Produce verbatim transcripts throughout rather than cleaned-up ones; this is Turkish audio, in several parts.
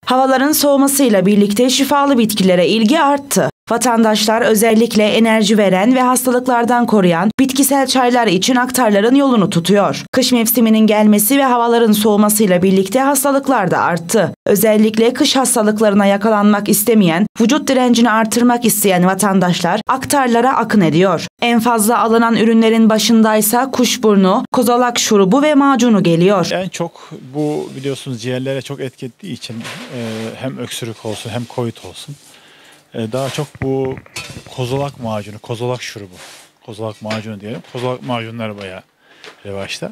Havaların soğumasıyla birlikte şifalı bitkilere ilgi arttı. Vatandaşlar özellikle enerji veren ve hastalıklardan koruyan bitkisel çaylar için aktarların yolunu tutuyor. Kış mevsiminin gelmesi ve havaların soğumasıyla birlikte hastalıklar da arttı. Özellikle kış hastalıklarına yakalanmak istemeyen, vücut direncini artırmak isteyen vatandaşlar aktarlara akın ediyor. En fazla alınan ürünlerin başındaysa kuşburnu, kozalak şurubu ve macunu geliyor. En çok bu biliyorsunuz ciğerlere çok etki ettiği için hem öksürük olsun hem koyut olsun. Daha çok bu kozalak macunu, kozalak şurubu, kozalak macunu diyelim. Kozalak macunları bayağı revaçta.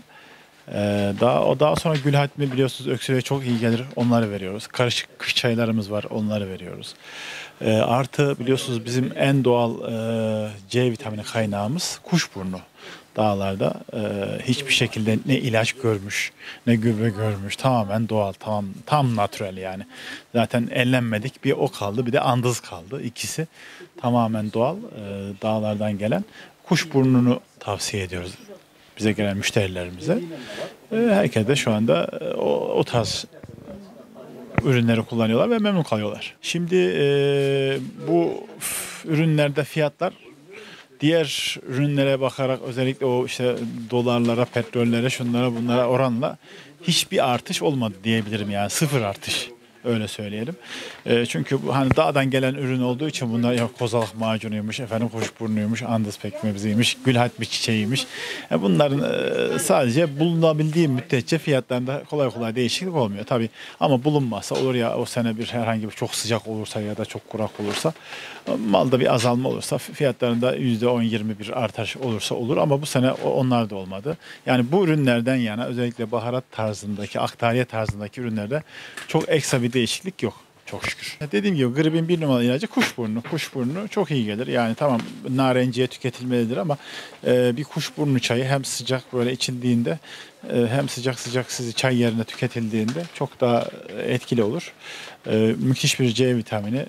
Daha o daha sonra gülhatmi biliyorsunuz öksürüğe çok iyi gelir. Onları veriyoruz. Karışık kış çaylarımız var. Onları veriyoruz. Artı biliyorsunuz bizim en doğal C vitamini kaynağımız kuşburnu. Dağlarda e, hiçbir şekilde ne ilaç görmüş, ne gübre görmüş. Tamamen doğal, tam tam natürel yani. Zaten ellenmedik. Bir o kaldı, bir de andız kaldı. İkisi tamamen doğal, e, dağlardan gelen. Kuşburnunu tavsiye ediyoruz bize gelen müşterilerimize. E, herkes de şu anda e, o, o tarz ürünleri kullanıyorlar ve memnun kalıyorlar. Şimdi e, bu ürünlerde fiyatlar diğer ürünlere bakarak özellikle o işte dolarlara, petrollere, şunlara bunlara oranla hiçbir artış olmadı diyebilirim yani sıfır artış. Öyle söyleyelim. E, çünkü hani dağdan gelen ürün olduğu için bunlar ya kozalak macunuymuş, efendim kuşburnuymuş, andız pekmeziymiş, gülhatmi çiçeğiymiş. Yani bunların e, sadece bulunabildiği müddetçe fiyatlarında kolay kolay değişiklik olmuyor tabii. Ama bulunmazsa olur ya o sene bir herhangi bir çok sıcak olursa ya da çok kurak olursa malda bir azalma olursa fiyatlarında yüzde on yirmi bir artaş olursa olur ama bu sene onlar da olmadı. Yani bu ürünlerden yana özellikle baharat tarzındaki, aktariye tarzındaki ürünlerde çok ekstra bir değişiklik yok. Çok şükür. Dediğim gibi gripin bir numaralı ilacı kuşburnu. Kuşburnu çok iyi gelir. Yani tamam narenciye tüketilmelidir ama e, bir kuşburnu çayı hem sıcak böyle içildiğinde e, hem sıcak sıcak sizi çay yerine tüketildiğinde çok daha etkili olur. E, müthiş bir C vitamini.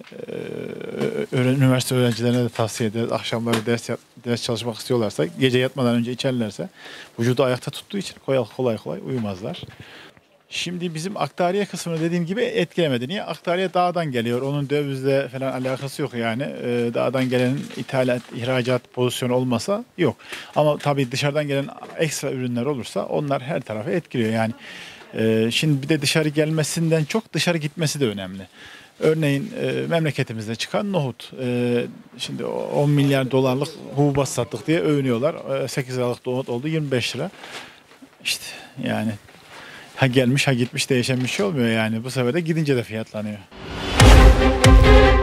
E, üniversite öğrencilerine de tavsiye ederiz. Akşamları ders ders çalışmak istiyorlarsa gece yatmadan önce içerlerse vücudu ayakta tuttuğu için kolay kolay, kolay uyumazlar. Şimdi bizim aktariye kısmını dediğim gibi etkilemedi. Niye? Aktariye dağdan geliyor. Onun dövizle falan alakası yok yani. Ee, dağdan gelen ithalat, ihracat pozisyonu olmasa yok. Ama tabii dışarıdan gelen ekstra ürünler olursa onlar her tarafı etkiliyor. Yani e, şimdi bir de dışarı gelmesinden çok dışarı gitmesi de önemli. Örneğin e, memleketimizde çıkan nohut. E, şimdi on milyar dolarlık hububat sattık diye övünüyorlar. E, sekiz liralık nohut oldu yirmi beş lira. İşte yani ha gelmiş ha gitmiş değişen bir şey olmuyor yani. Bu sefer de gidince de fiyatlanıyor.